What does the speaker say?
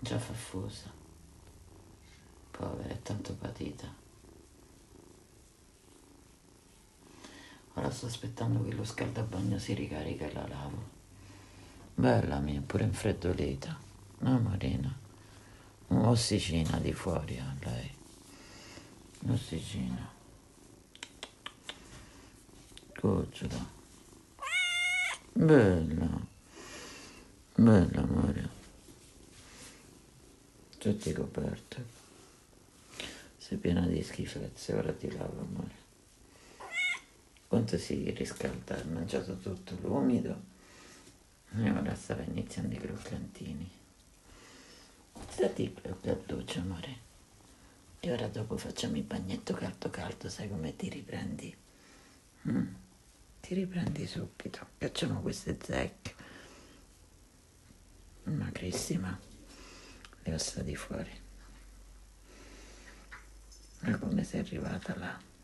Già faffosa. Povera, è tanto patita. Ora sto aspettando che lo scaldabagno si ricarica e la lavo. Bella mia, pure infreddolita. Amorina. Un'ossicina di fuori a lei. Un'ossicina. Cucciola. Bella. Bella amore. Tutti coperti. Sei piena di schifezze, ora ti lavo amore. Quanto si riscalda, hai mangiato tutto l'umido e ora stava iniziando i croccantini. Stati proprio a doccia amore. E ora dopo facciamo il bagnetto caldo caldo, sai come ti riprendi? Ti riprendi subito. Facciamo queste zecche. Magrissima. Le ossa di fuori. Ma come sei arrivata là?